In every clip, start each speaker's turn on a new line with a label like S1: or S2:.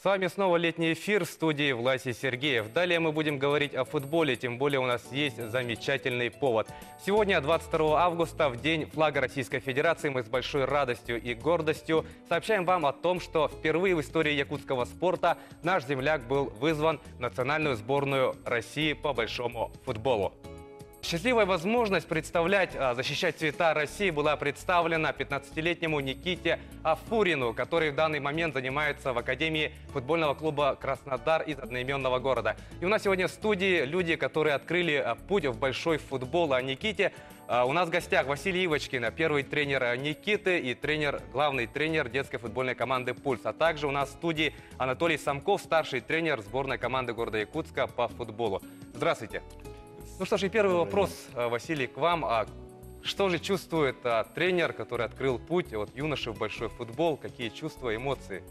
S1: С вами снова летний эфир в студии Власий Сергеев. Далее мы будем говорить о футболе, тем более у нас есть замечательный повод. Сегодня, 22 августа, в день флага Российской Федерации, мы с большой радостью и гордостью сообщаем вам о том, что впервые в истории якутского спорта наш земляк был вызван в национальную сборную России по большому футболу. Счастливая возможность представлять, защищать цвета России была представлена 15-летнему Никите Афурину, который в данный момент занимается в Академии футбольного клуба «Краснодар» из одноименного города. И у нас сегодня в студии люди, которые открыли путь в большой футбол. О Никите у нас в гостях Василий Ивочкин, первый тренер Никиты и главный тренер детской футбольной команды «Пульс». А также у нас в студии Анатолий Самков, старший тренер сборной команды города Якутска по футболу. Здравствуйте. Ну что ж, и первый вопрос, Василий, к вам. Что же чувствует тренер, который открыл путь от юноши в большой футбол? Какие чувства, эмоции?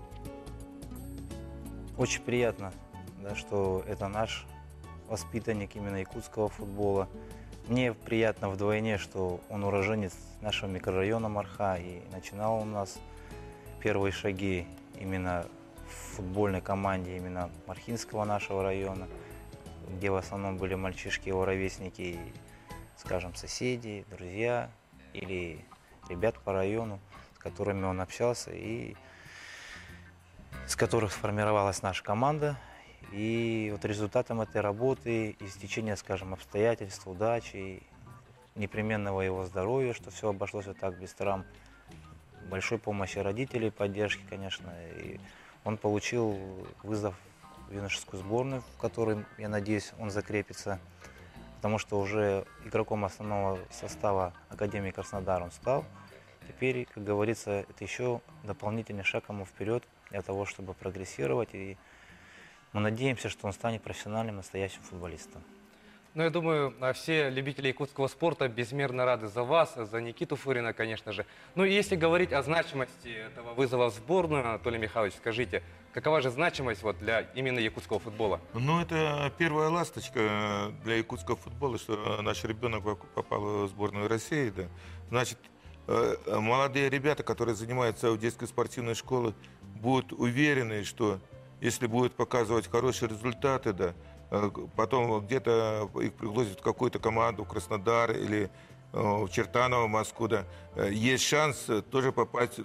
S2: Очень приятно, да, что это наш воспитанник именно якутского футбола. Мне приятно вдвойне, что он уроженец нашего микрорайона Марха и начинал у нас первые шаги именно в футбольной команде именно Мархинского нашего района, где в основном были мальчишки, его ровесники, скажем, соседи, друзья или ребят по району, с которыми он общался и с которых сформировалась наша команда. И вот результатом этой работы и стечения, скажем, обстоятельств, удачи, непременного его здоровья, что все обошлось вот так без травм, большой помощи родителей, поддержки, конечно, и он получил вызов в юношескую сборную, в которой, я надеюсь, он закрепится, потому что уже игроком основного состава Академии Краснодар он стал. Теперь, как говорится, это еще дополнительный шаг ему вперед для того, чтобы прогрессировать, и мы надеемся, что он станет профессиональным, настоящим футболистом.
S1: Ну, я думаю, все любители якутского спорта безмерно рады за вас, за Никиту Фурина, конечно же. Ну, и если говорить о значимости этого вызова в сборную, Анатолий Михайлович, скажите, какова же значимость вот для именно якутского футбола?
S3: Ну, это первая ласточка для якутского футбола, что наш ребенок попал в сборную России. Да. Значит, молодые ребята, которые занимаются в детской спортивной школе, будут уверены, что если будут показывать хорошие результаты, да, потом где-то их пригласят в какую-то команду, в Краснодар или в Чертаново, в Москву, да, есть шанс тоже попасть в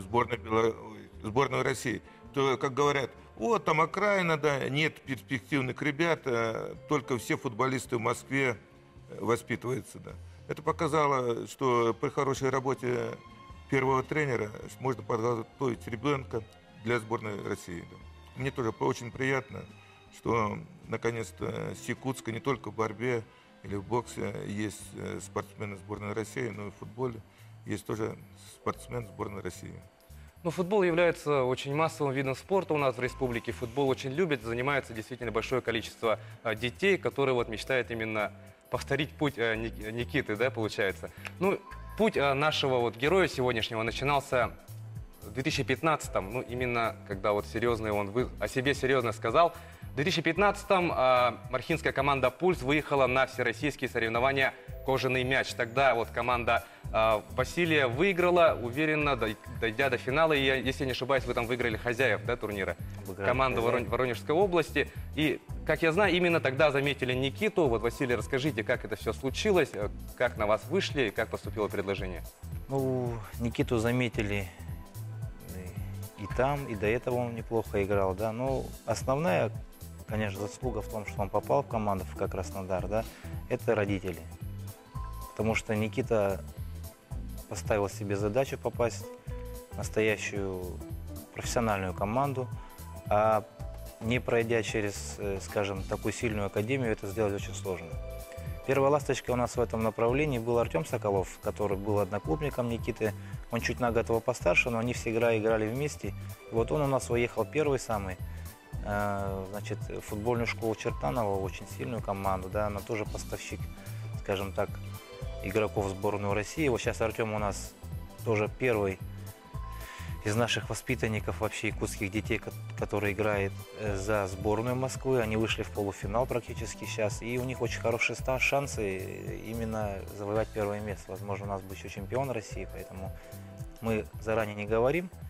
S3: сборную России. То, как говорят, вот там окраина, да, нет перспективных ребят, только все футболисты в Москве воспитываются, да. Это показало, что при хорошей работе первого тренера можно подготовить ребенка для сборной России. Да. Мне тоже очень приятно, что наконец-то с Якутска не только в борьбе или в боксе есть спортсмены сборной России, но и в футболе есть тоже спортсмен сборной России.
S1: Ну, футбол является очень массовым видом спорта у нас в республике. Футбол очень любят, занимается действительно большое количество детей, которые вот мечтают именно повторить путь Никиты, да, получается. Ну, путь нашего вот героя сегодняшнего начинался в 2015-м, ну, именно когда вот серьезно он о себе серьезно сказал. В 2015-м мархинская команда «Пульс» выехала на всероссийские соревнования «Кожаный мяч». Тогда вот команда Василия выиграла, уверенно дойдя до финала. И, если не ошибаюсь, вы там выиграли хозяев, да, турнира? Команду Воронежской области. И, как я знаю, именно тогда заметили Никиту. Вот, Василий, расскажите, как это все случилось, как на вас вышли, как поступило предложение?
S2: Ну, Никиту заметили и там, и до этого он неплохо играл, да. Но основная, конечно, заслуга в том, что он попал в команду ФК Краснодар, да, это родители. Потому что Никита поставил себе задачу попасть в настоящую профессиональную команду, а не пройдя через, скажем, такую сильную академию, это сделать очень сложно. Первая ласточка у нас в этом направлении был Артем Соколов, который был одноклубником Никиты. Он чуть на год его постарше, но они всегда играли вместе. И вот он у нас уехал первый самый, значит, в футбольную школу Чертанова, очень сильную команду, да, она тоже поставщик, скажем так, игроков в сборную России. Вот сейчас Артем у нас тоже первый из наших воспитанников вообще якутских детей, который играет за сборную Москвы. Они вышли в полуфинал практически сейчас, и у них очень хорошие шансы именно завоевать первое место. Возможно, у нас будет еще чемпион России, поэтому мы заранее не говорим,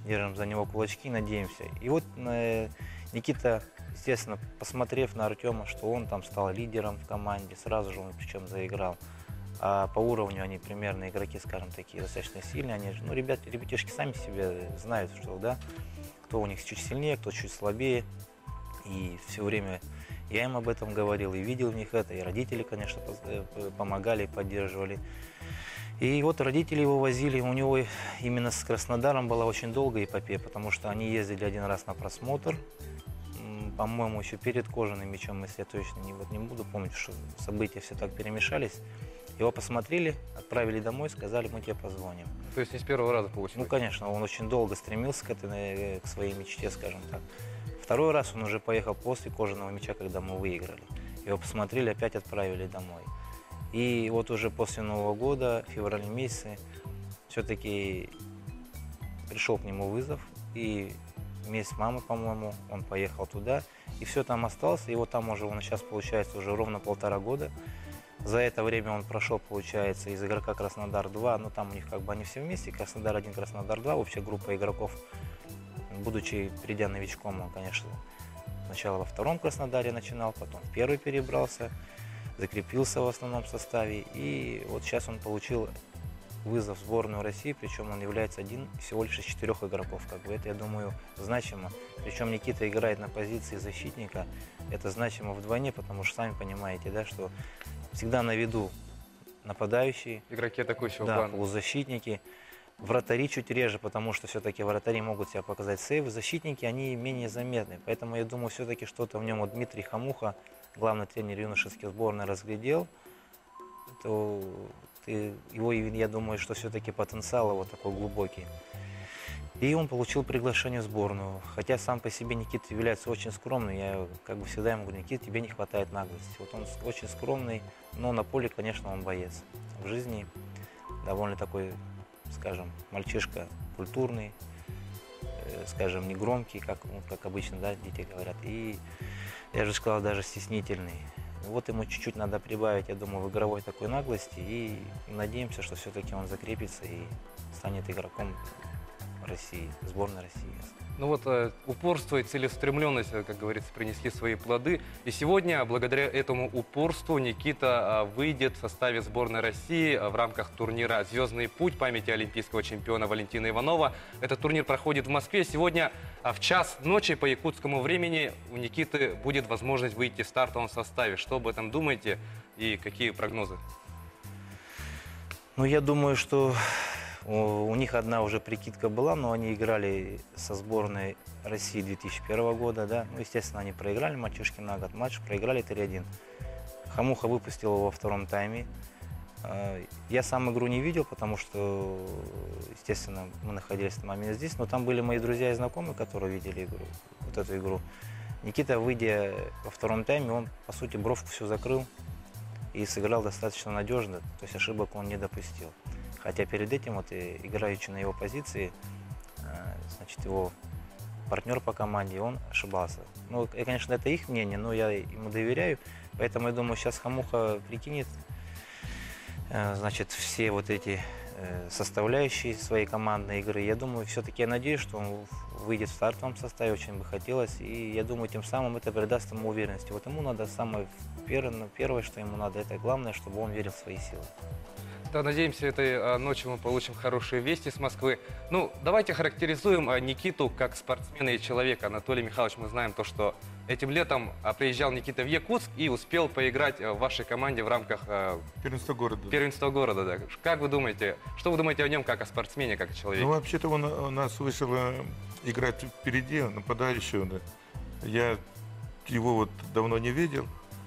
S2: держим за него кулачки, надеемся. И вот Никита, естественно, посмотрев на Артема, что он там стал лидером в команде, сразу же он причем заиграл. А по уровню они примерно игроки, скажем, такие достаточно сильные. Они, ну, ребятишки сами себе знают, что, да, кто у них чуть сильнее, кто чуть слабее. И все время я им об этом говорил, и видел в них это, и родители, конечно, помогали, поддерживали. И вот родители его возили, у него именно с Краснодаром была очень долгая эпопея, потому что они ездили один раз на просмотр, по-моему, еще перед кожаным мячом, если я точно не буду помнить, что события все так перемешались. Его посмотрели, отправили домой, сказали, мы тебе позвоним.
S1: То есть не с первого раза получилось?
S2: Ну, конечно, он очень долго стремился к своей мечте, скажем так. Второй раз он уже поехал после кожаного мяча, когда мы выиграли. Его посмотрели, опять отправили домой. И вот уже после Нового года, в феврале месяце, все-таки пришел к нему вызов. И вместе с мамой, по-моему, он поехал туда. И все там остался. И вот там уже он сейчас, получается, уже ровно 1,5 года. За это время он прошел, получается, из игрока Краснодар-2, ну там у них как бы они все вместе, Краснодар-1, Краснодар-2, общая группа игроков. Будучи, придя новичком, он, конечно, сначала во втором Краснодаре начинал, потом в первый перебрался, закрепился в основном составе. И вот сейчас он получил вызов в сборную России, причем он является один всего лишь из 4 игроков. Как бы это, я думаю, значимо. Причем Никита играет на позиции защитника. Это значимо вдвойне, потому что сами понимаете, да, что всегда на виду нападающие,
S1: Игроки атакующего
S2: да,
S1: плана.
S2: полузащитники. Вратари чуть реже, потому что все-таки вратари могут себя показать сейвы. Защитники, они менее заметны. Поэтому я думаю, все-таки что-то в нем вот Дмитрий Хомуха, главный тренер юношеских сборной, разглядел. То его, я думаю, что все-таки потенциал его такой глубокий. И он получил приглашение в сборную. Хотя сам по себе Никита является очень скромным. Я как бы всегда ему говорю, Никита, тебе не хватает наглости. Вот он очень скромный, но на поле, конечно, он боец. В жизни довольно такой, скажем, мальчишка культурный, скажем, не громкий, как обычно, да, дети говорят. И, я же сказал, даже стеснительный. Вот ему чуть-чуть надо прибавить, я думаю, в игровой такой наглости. И надеемся, что все-таки он закрепится и станет игроком России, сборной России.
S1: Ну вот упорство и целеустремленность, как говорится, принесли свои плоды. И сегодня, благодаря этому упорству, Никита выйдет в составе сборной России в рамках турнира «Звездный путь» памяти олимпийского чемпиона Валентина Иванова. Этот турнир проходит в Москве. Сегодня в час ночи по якутскому времени у Никиты будет возможность выйти в стартовом составе. Что об этом думаете и какие прогнозы?
S2: Ну, я думаю, что у них одна уже прикидка была, но они играли со сборной России 2001 года, да. Ну, естественно, они проиграли мальчишки на год. Матч проиграли 3-1. Хомуха выпустил его во втором тайме. Я сам игру не видел, потому что, естественно, мы находились в этот момент здесь, но там были мои друзья и знакомые, которые видели игру, вот эту игру. Никита, выйдя во втором тайме, он, по сути, бровку все закрыл и сыграл достаточно надежно, то есть ошибок он не допустил. Хотя перед этим, вот, играющий на его позиции, значит, его партнер по команде, он ошибался. Ну, конечно, это их мнение, но я ему доверяю, поэтому я думаю, сейчас Хомуха прикинет, значит, все вот эти составляющие своей командной игры. Я думаю, все-таки я надеюсь, что он выйдет в стартовом составе, очень бы хотелось, и я думаю, тем самым это придаст ему уверенности. Вот ему надо самое первое, что ему надо, это главное, чтобы он верил в свои силы.
S1: Да, надеемся, этой ночью мы получим хорошие вести с Москвы. Ну, давайте характеризуем Никиту как спортсмена и человека. Анатолий Михайлович, мы знаем то, что этим летом приезжал Никита в Якутск и успел поиграть в вашей команде в рамках
S3: Первенство города.
S1: первенства города. Да. Как вы думаете, что вы думаете о нем как о спортсмене, как о человеке?
S3: Ну, вообще-то он у нас вышел играть впереди, нападающего. Да. Я его вот давно не видел.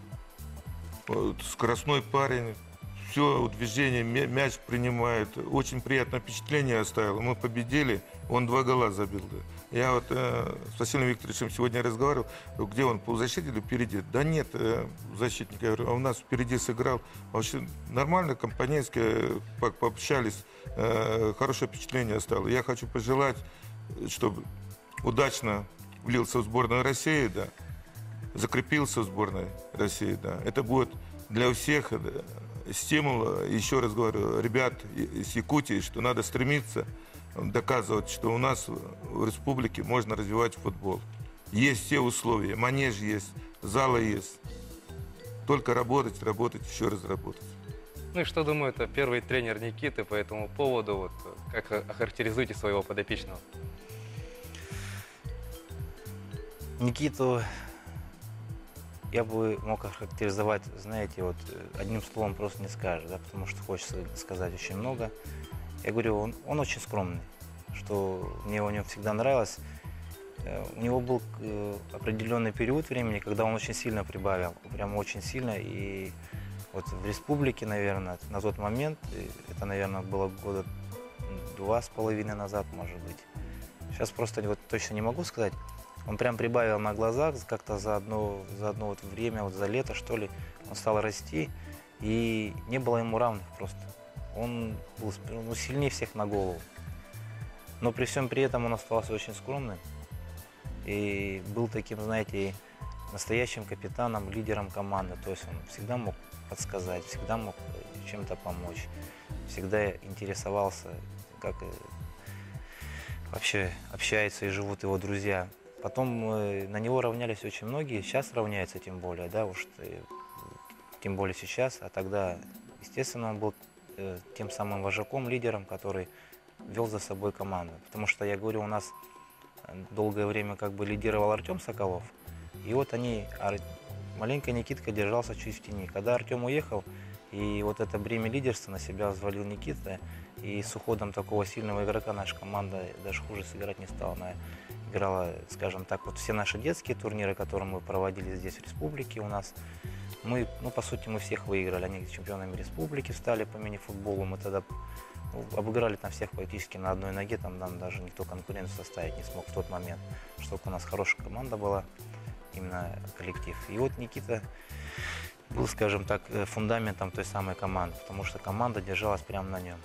S3: Вот, скоростной парень. Все, движение, мяч принимает. Очень приятное впечатление оставил. Мы победили, он 2 гола забил. Да. Я вот с Василием Викторовичем сегодня разговаривал, где он, полузащитник или впереди? Да нет, защитник. Я говорю, а у нас впереди сыграл. Вообще нормально, компанейски, пообщались, хорошее впечатление оставил. Я хочу пожелать, чтобы удачно влился в сборную России, да, закрепился в сборной России. Да. Это будет для всех... Да, стимул, еще раз говорю, ребят из Якутии, что надо стремиться доказывать, что у нас в республике можно развивать футбол. Есть все условия, манеж есть, залы есть. Только работать, работать, еще раз работать.
S1: Ну и что думает первый тренер Никиты по этому поводу? Вот, как охарактеризуете своего подопечного?
S2: Никиту я бы мог охарактеризовать, знаете, вот одним словом просто не скажешь, да, потому что хочется сказать очень много. Я говорю, он очень скромный, что мне у него всегда нравилось. У него был определенный период времени, когда он очень сильно прибавил, прям очень сильно. И вот в республике, наверное, на тот момент, это, наверное, было года 2,5 назад, может быть. Сейчас просто вот точно не могу сказать. Он прям прибавил на глазах, как-то за одно вот время, вот за лето, что ли, он стал расти, и не было ему равных просто. Он был сильнее всех на голову. Но при всем при этом он оставался очень скромным. И был таким, знаете, настоящим капитаном, лидером команды. То есть он всегда мог подсказать, всегда мог чем-то помочь, всегда интересовался, как вообще общаются и живут его друзья. Потом на него равнялись очень многие, сейчас равняются тем более, да, уж тем более сейчас. А тогда, естественно, он был тем самым вожаком, лидером, который вел за собой команду. Потому что, я говорю, у нас долгое время как бы лидировал Артем Соколов. И вот маленько Никитка держался чуть в тени. Когда Артем уехал, и вот это бремя лидерства на себя взвалил Никита, и с уходом такого сильного игрока наша команда даже хуже сыграть не стала. Она играла, скажем так, вот все наши детские турниры, которые мы проводили здесь в республике у нас, мы, по сути, мы всех выиграли. Они чемпионами республики стали по мини-футболу. Мы тогда обыграли там всех практически на одной ноге, там нам даже никто конкуренцию составить не смог в тот момент, что у нас хорошая команда была, именно коллектив. И вот Никита был, скажем так, фундаментом той самой команды, потому что команда держалась прямо на нем.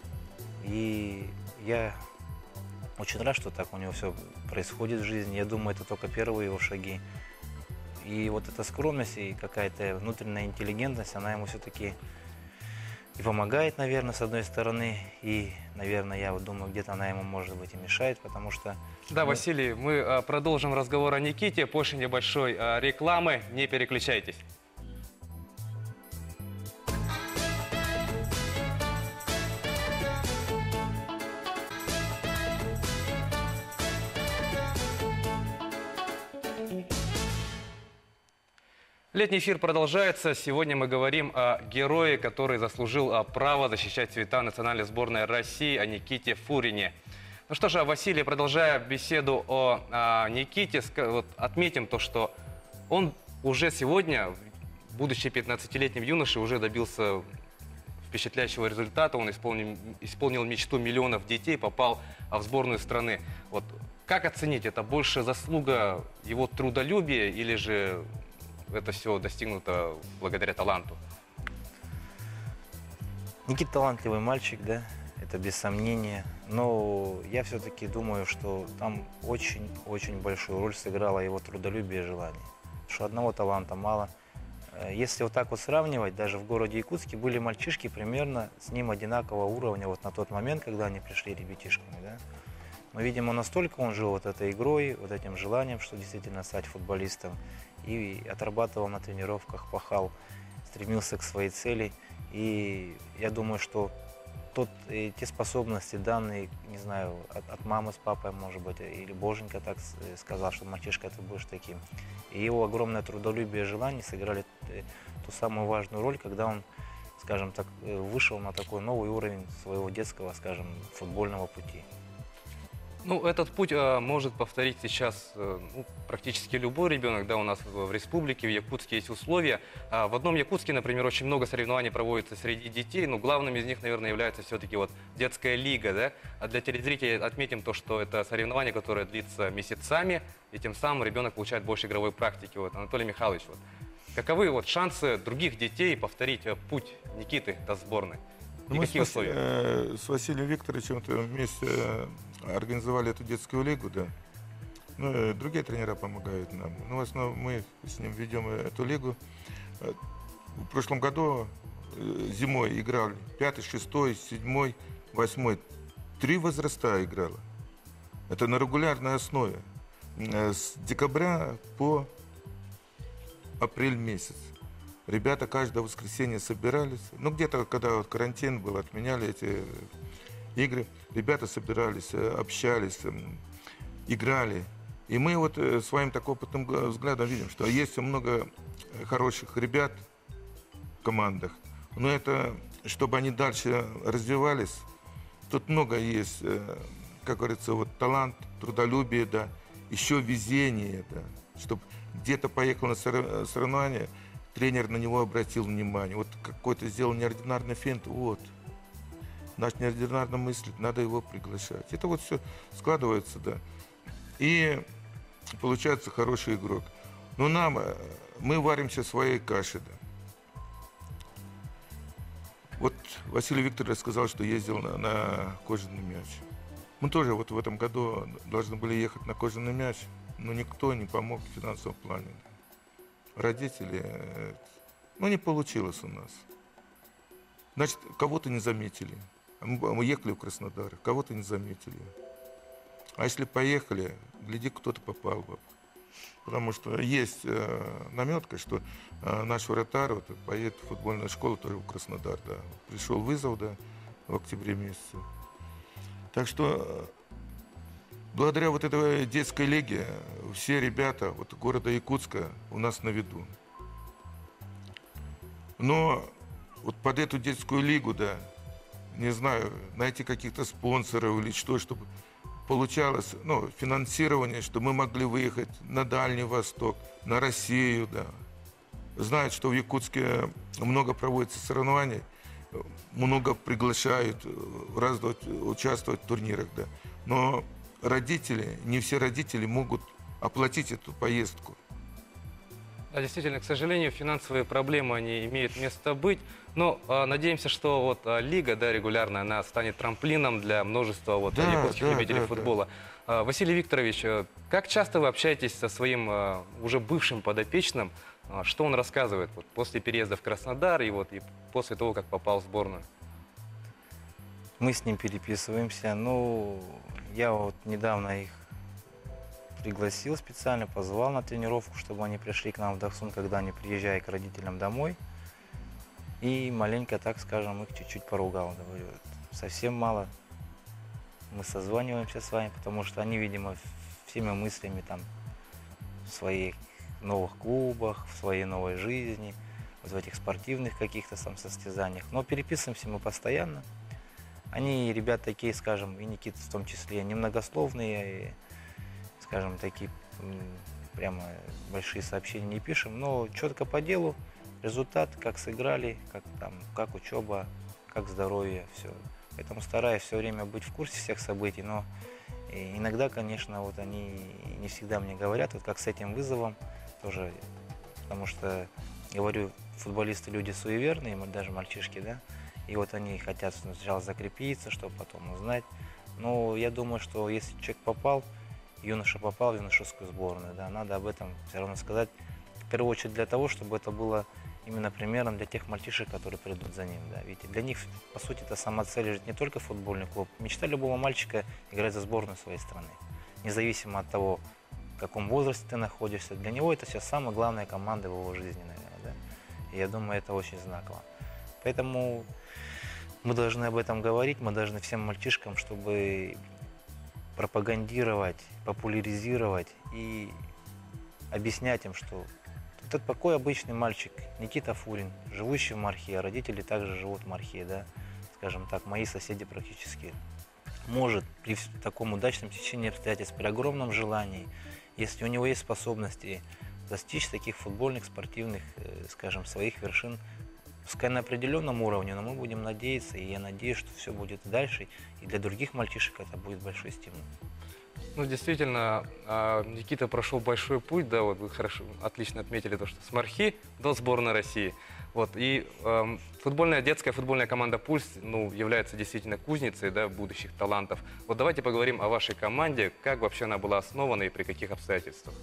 S2: И я очень рад, что так у него все происходит в жизни. Я думаю, это только первые его шаги. И вот эта скромность и какая-то внутренняя интеллигентность, она ему все-таки и помогает, наверное, с одной стороны, и, наверное, я вот думаю, где-то она ему, может быть, и мешает, потому что...
S1: Да, Василий, мы продолжим разговор о Никите после небольшой рекламы. Не переключайтесь. Летний эфир продолжается. Сегодня мы говорим о герое, который заслужил право защищать цвета национальной сборной России, о Никите Фурине. Ну что же, Василий, продолжая беседу о Никите, вот отметим то, что он уже сегодня, будучи 15-летним юношей, уже добился впечатляющего результата. Он исполнил мечту миллионов детей, попал в сборную страны. Вот как оценить, это больше заслуга его трудолюбия или же это все достигнуто благодаря таланту?
S2: Никита талантливый мальчик, да, это без сомнения. Но я все-таки думаю, что там очень-очень большую роль сыграло его трудолюбие и желание. Что одного таланта мало. Если вот так вот сравнивать, даже в городе Якутске были мальчишки примерно с ним одинакового уровня вот на тот момент, когда они пришли ребятишками, да. Но, видимо, настолько он жил вот этой игрой, вот этим желанием, что действительно стать футболистом. И отрабатывал на тренировках, пахал, стремился к своей цели. И я думаю, что те способности, данные, не знаю, от мамы с папой, может быть, или Боженька так сказал, что мальчишка, ты будешь таким. И его огромное трудолюбие и желание сыграли ту самую важную роль, когда он, скажем так, вышел на такой новый уровень своего детского, скажем, футбольного пути.
S1: Ну, этот путь может повторить сейчас практически любой ребенок. Да, у нас в республике, в Якутске есть условия. В одном Якутске, например, очень много соревнований проводится среди детей, но главным из них, наверное, является все-таки вот детская лига. Да? А для телезрителей отметим то, что это соревнование, которое длится месяцами, и тем самым ребенок получает больше игровой практики. Вот, Анатолий Михайлович, вот, каковы вот шансы других детей повторить путь Никиты до сборной? И какие условия?
S3: С Василием Викторовичем вместе организовали эту детскую лигу, да. Ну, другие тренера помогают нам. Но в основном мы с ним ведем эту лигу. В прошлом году зимой играли 5, 6, 7, 8, 3 возраста играло. Это на регулярной основе. С декабря по апрель месяц. Ребята каждое воскресенье собирались. Ну, где-то, когда вот карантин был, отменяли эти игры. Ребята собирались, общались, играли. И мы вот своим так опытным взглядом видим, что есть много хороших ребят в командах. Но это, чтобы они дальше развивались, тут много есть, как говорится, вот талант, трудолюбие, да, еще везение, да, чтобы где-то поехал на соревнования, тренер на него обратил внимание, вот какой-то сделал неординарный финт, вот, наш неординарно мыслит, надо его приглашать. Это вот все складывается, да, и получается хороший игрок. Но мы варимся в своей каше, да. Вот Василий Викторович сказал, что ездил на кожаный мяч. Мы тоже вот в этом году должны были ехать на кожаный мяч, но никто не помог в финансовом плане. Родители, не получилось у нас. Значит, кого-то не заметили. Мы ехали в Краснодар, кого-то не заметили. А если поехали, гляди, кто-то попал бы. Потому что есть наметка, что наш вратарь поедет в футбольную школу тоже в Краснодар. Да. Пришел вызов, да, в октябре месяце. Так что благодаря вот этой детской лиге все ребята вот города Якутска у нас на виду. Но вот под эту детскую лигу, да, не знаю, найти каких-то спонсоров или что, чтобы получалось, финансирование, что мы могли выехать на Дальний Восток, на Россию, да. Знают, что в Якутске много проводится соревнований, много приглашают участвовать в турнирах, да. Но родители, не все родители могут оплатить эту поездку.
S1: Да, действительно, к сожалению, финансовые проблемы, они имеют место быть. Но надеемся, что вот лига, да, регулярная, она станет трамплином для множества якутских любителей футбола. Василий Викторович, как часто вы общаетесь со своим уже бывшим подопечным? Что он рассказывает после переезда в Краснодар и после того, как попал в сборную?
S2: Мы с ним переписываемся. Я вот недавно их пригласил специально, позвал на тренировку, чтобы они пришли к нам в Дахсун, когда они приезжают к родителям домой. И маленько, так скажем, их чуть-чуть поругал. Говорю, совсем мало. Мы созваниваемся с вами, потому что они, видимо, всеми мыслями там в своих новых клубах, в своей новой жизни, вот в этих спортивных каких-то состязаниях. Но переписываемся мы постоянно. Они, ребята, такие, скажем, и Никита в том числе, немногословные, скажем, такие прямо большие сообщения не пишем, но четко по делу, результат, как сыграли, как учеба, как здоровье, все. Поэтому стараюсь все время быть в курсе всех событий, но иногда, конечно, они не всегда мне говорят, как с этим вызовом тоже, потому что, говорю, футболисты люди суеверные, даже мальчишки, да, и они хотят сначала закрепиться, чтобы потом узнать. Но я думаю, что если человек юноша попал в юношескую сборную, да, надо об этом все равно сказать, в первую очередь для того, чтобы это было именно примером для тех мальчишек, которые придут за ним. Да. Ведь для них, по сути, это сама цель лежит не только футбольный клуб. Мечта любого мальчика играть за сборную своей страны. Независимо от того, в каком возрасте ты находишься. Для него это сейчас самая главная команда в его жизни, наверное. Да. И я думаю, это очень знаково. Поэтому мы должны об этом говорить, мы должны всем мальчишкам, чтобы пропагандировать, популяризировать и объяснять им, что это такой обычный мальчик, Никита Фурин, живущий в Мархе, а родители также живут в Мархе, да, скажем так, мои соседи практически, может при таком удачном течении обстоятельств, при огромном желании, если у него есть способности достичь таких футбольных, спортивных, скажем, своих вершин, пускай на определенном уровне, но мы будем надеяться, и я надеюсь, что все будет и дальше, и для других мальчишек это будет большой стимул.
S1: Действительно, Никита прошел большой путь, да, вы отлично отметили то, что с Мархи до сборной России. И детская футбольная команда «Пульс» является действительно кузницей, да, будущих талантов. Давайте поговорим о вашей команде, как вообще она была основана и при каких обстоятельствах.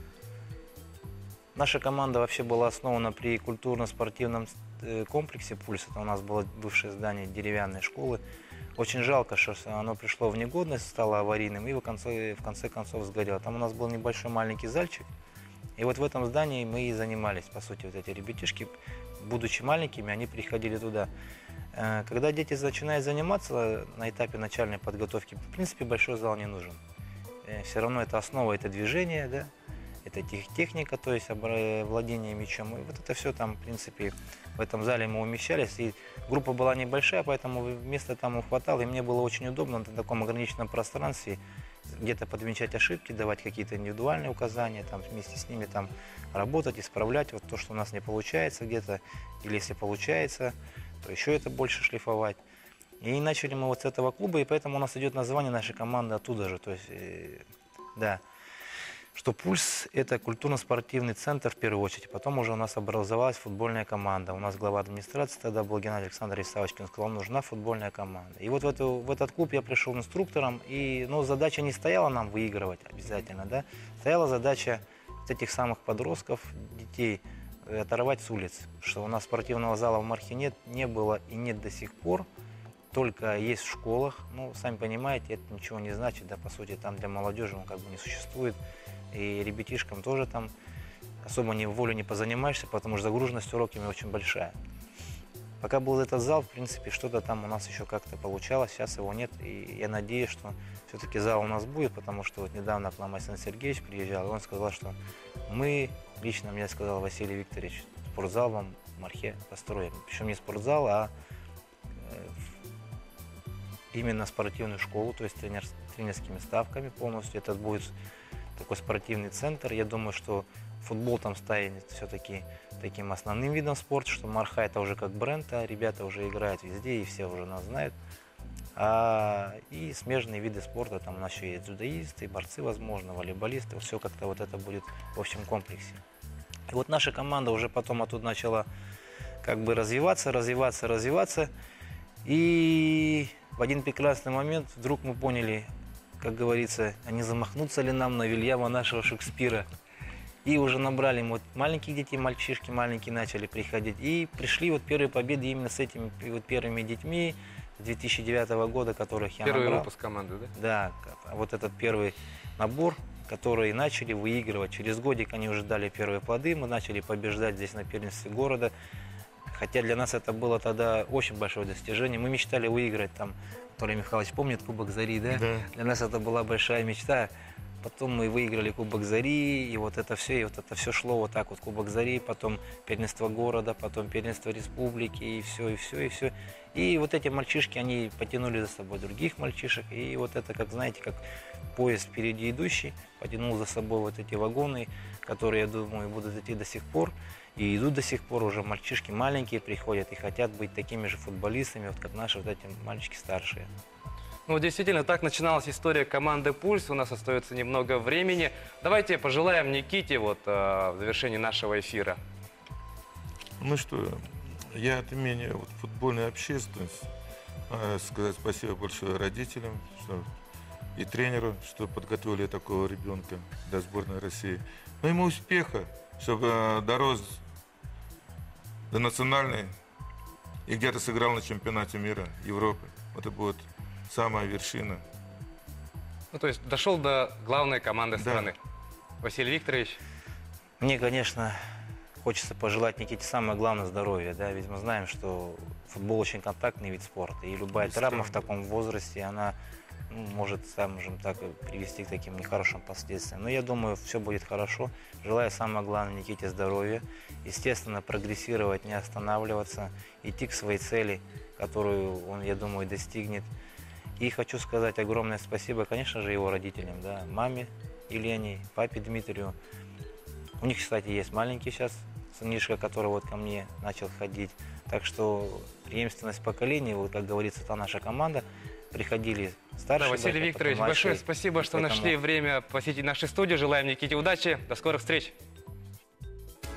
S2: Наша команда вообще была основана при культурно-спортивном комплексе «Пульс». Это у нас было бывшее здание деревянной школы. очень жалко, что оно пришло в негодность, стало аварийным и в конце концов сгорело. Там у нас был небольшой маленький зальчик, и вот в этом здании мы и занимались, по сути, вот эти ребятишки, будучи маленькими, они приходили туда. Когда дети начинают заниматься на этапе начальной подготовки, в принципе, большой зал не нужен. Все равно это основа, это движение, да, это техника, то есть владение мячом. И вот это все там, в принципе, в этом зале мы умещались. И группа была небольшая, поэтому места там хватало. И мне было очень удобно на таком ограниченном пространстве где-то подмечать ошибки, давать какие-то индивидуальные указания, там, вместе с ними там, работать, исправлять вот то, что у нас не получается где-то. Или если получается, то еще это больше шлифовать. И начали мы вот с этого клуба, и поэтому у нас идет название нашей команды оттуда же. То есть, да, что «Пульс» — это культурно-спортивный центр в первую очередь. Потом уже у нас образовалась футбольная команда. У нас глава администрации тогда был Геннадий Александрович Савочкин. Он сказал, нужна футбольная команда. И вот в этот клуб я пришел инструктором. И, задача не стояла нам выигрывать обязательно, да. Стояла задача вот этих самых подростков, детей, оторвать с улиц. Что у нас спортивного зала в Мархе не было и нет до сих пор. Только есть в школах. Сами понимаете, это ничего не значит, да, по сути, там для молодежи он как бы не существует. И ребятишкам тоже там особо волю не позанимаешься, потому что загруженность уроками очень большая. Пока был этот зал, в принципе, что-то там у нас еще как-то получалось, сейчас его нет. И я надеюсь, что все-таки зал у нас будет, потому что вот недавно к нам Александр Сергеевич приезжал, и он сказал, что лично мне сказал Василий Викторович, спортзал вам в Мархе построим. Причем не спортзал, а именно спортивную школу, то есть тренерскими ставками полностью. Это будет такой спортивный центр. Я думаю, что футбол там станет все-таки таким основным видом спорта, что Марха это уже как бренд, а ребята уже играют везде, и все уже нас знают. И смежные виды спорта, там у нас еще есть дзюдоисты, борцы, возможно, волейболисты, все как-то вот это будет в общем комплексе. И вот наша команда уже потом оттуда начала как бы развиваться. И в один прекрасный момент вдруг мы поняли, как говорится, а не замахнуться ли нам на Вильяма нашего Шекспира. И уже набрали вот маленьких детей, мальчишки маленькие начали приходить. И пришли вот первые победы именно с этими вот первыми детьми с 2009 года, которых я набрал.
S1: Первый выпуск команды, да?
S2: Да, вот этот первый набор, который начали выигрывать. Через годик они уже дали первые плоды, мы начали побеждать здесь на первенстве города. Хотя для нас это было тогда очень большое достижение. Мы мечтали выиграть там, Анатолий Михайлович помнит, Кубок Зари, да?
S3: Да.
S2: Для нас это была большая мечта. Потом мы выиграли Кубок Зари, и вот это все шло вот так вот. Кубок Зари, потом первенство города, потом первенство республики, и все. И вот эти мальчишки, они потянули за собой других мальчишек, и вот это, как знаете, как поезд впереди идущий, потянул за собой вот эти вагоны, которые, я думаю, будут идти до сих пор. И идут до сих пор уже мальчишки маленькие приходят и хотят быть такими же футболистами, вот как наши вот эти мальчики старшие.
S1: Действительно, так начиналась история команды «Пульс». У нас остается немного времени. Давайте пожелаем Никите в завершении нашего эфира.
S3: Я от имени футбольной общественности сказать спасибо большое родителям и тренеру, что подготовили такого ребенка для сборной России. Ему успеха, чтобы дорос до национальной и где-то сыграл на чемпионате мира, Европы. Это будет самая вершина.
S1: То есть дошел до главной команды страны. Василий Викторович.
S2: Мне, конечно, хочется пожелать Никите самое главное здоровья, да, ведь мы знаем, что футбол очень контактный вид спорта, и любая травма в таком возрасте, она может, скажем так, привести к таким нехорошим последствиям. Но я думаю, все будет хорошо. Желаю самое главное Никите здоровья, естественно, прогрессировать, не останавливаться, идти к своей цели, которую он, я думаю, достигнет. И хочу сказать огромное спасибо, конечно же, его родителям, да, маме Елене, папе Дмитрию. У них, кстати, есть маленький сейчас сынишка, который вот ко мне начал ходить. Так что преемственность поколений, вот как говорится, это наша команда. Приходили старшие.
S1: Василий Викторович, большое спасибо, что нашли время посетить нашу студию. Желаем Никите удачи. До скорых встреч.